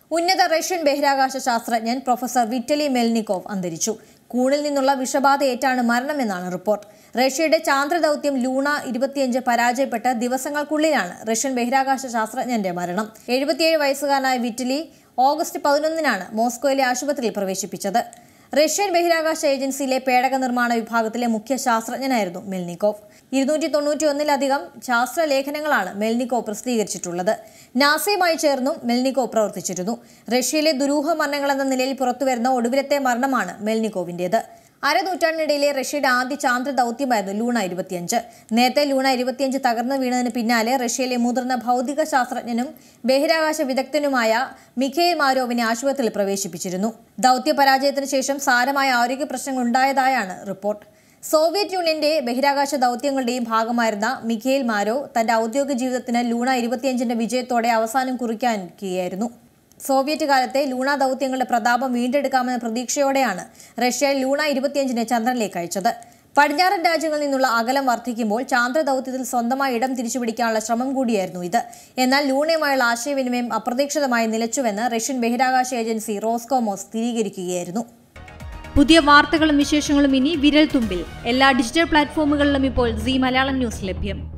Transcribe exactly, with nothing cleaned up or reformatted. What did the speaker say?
ഉന്നത റഷ്യൻ ബഹിരാകാശ ശാസ്ത്രജ്ഞൻ പ്രൊഫസർ വിറ്റലി മെൽനിക്കോവ് അന്തരിച്ചു. കൂണിൽ നിന്നുള്ള വിഷബാധയേറ്റാണ് മരണമെന്നാണ് റിപ്പോർട്ട്. റഷ്യയുടെ ചാന്ദ്രദൌത്യം ലൂണ ഇരുപത്തിയഞ്ച് പരാജയപ്പെട്ട് ദിവസങ്ങൾക്കുള്ളിലാണ് റഷ്യൻ ബഹിരാകാശ ശാസ്ത്രജ്ഞന്റെ മരണം. എഴുപത്തിയേഴ് വയസ്സുകാരനായ വിറ്റലി ഓഗസ്റ്റ് പതിനൊന്നിനാണ് മോസ്കോയിലെ ആശുപത്രിയിൽ പ്രവേശിപ്പിച്ചത്. റഷ്യൻ ബഹിരാകാശ ഏജൻസിയിലെ പേടക നിർമ്മാണ വിഭാഗത്തിലെ മുഖ്യ ശാസ്ത്രജ്ഞനായിരുന്നു മെൽനിക്കോവ്. ഇരുന്നൂറ്റി തൊണ്ണൂറ്റി ഒന്നിലധികം ശാസ്ത്രലേഖനങ്ങളാണ് മെൽനിക്കോവ് പ്രസിദ്ധീകരിച്ചിട്ടുള്ളത്. നാസയുമായി ചേർന്നും മെൽനിക്കോവ് പ്രവർത്തിച്ചിരുന്നു. റഷ്യയിലെ ദുരൂഹ മരണങ്ങളെന്ന നിലയിൽ പുറത്തുവരുന്ന ഒടുവിലത്തെ മരണമാണ് മെൽനിക്കോവിന്റേത്. അരനൂറ്റാണ്ടിനിടയിലെ റഷ്യയുടെ ആദ്യ ചാന്ദ്ര ദൌത്യമായിരുന്നു ലൂണ ഇരുപത്തിയഞ്ച്. നേരത്തെ ലൂണ ഇരുപത്തിയഞ്ച് തകർന്നു വീണതിന് പിന്നാലെ റഷ്യയിലെ മുതിർന്ന ഭൗതിക ശാസ്ത്രജ്ഞനും ബഹിരാകാശ വിദഗ്ധനുമായ മിഖെയിൽ മാരോവിനെ ആശുപത്രിയിൽ പ്രവേശിപ്പിച്ചിരുന്നു. ദൌത്യ പരാജയത്തിന് ശേഷം സാരമായ ആരോഗ്യ പ്രശ്നങ്ങൾ ഉണ്ടായതായാണ് റിപ്പോർട്ട്. സോവിയറ്റ് യൂണിയന്റെ ബഹിരാകാശ ദൌത്യങ്ങളുടെയും ഭാഗമായിരുന്ന മിഖെയിൽ മാരോവ് തന്റെ ഔദ്യോഗിക ജീവിതത്തിന് ലൂണ ഇരുപത്തിയഞ്ചിന്റെ വിജയത്തോടെ അവസാനം കുറിക്കാനിരിക്കുകയായിരുന്നു. സോവിയറ്റ് കാലത്തെ ലൂണ ദൌത്യങ്ങളുടെ പ്രതാപം വീണ്ടെടുക്കാമെന്ന പ്രതീക്ഷയോടെയാണ് റഷ്യ ലൂണ ഇരുപത്തിയഞ്ചിനെ ചന്ദ്രനിലേക്ക് അയച്ചത്. പടിഞ്ഞാറൻ രാജ്യങ്ങളിൽ നിന്നുള്ള അകലം വർദ്ധിക്കുമ്പോൾ ചാന്ദ്ര ദൌത്യത്തിൽ സ്വന്തമായി ഇടം തിരിച്ചുപിടിക്കാനുള്ള ശ്രമം കൂടിയായിരുന്നു ഇത്. എന്നാൽ ലൂണയുമായുള്ള ആശയവിനിമയം അപ്രതീക്ഷിതമായി നിലച്ചുവെന്ന് റഷ്യൻ ബഹിരാകാശ ഏജൻസി റോസ്കോമോസ് സ്ഥിരീകരിക്കുകയായിരുന്നു. പുതിയ വാർത്തകളും വിശേഷങ്ങളും ഇനി വിരൽ തുമ്പിൽ. എല്ലാ ഡിജിറ്റൽ പ്ലാറ്റ്ഫോമുകളിലും ഇപ്പോൾ സീ മലയാളം ന്യൂസ് ലഭ്യം.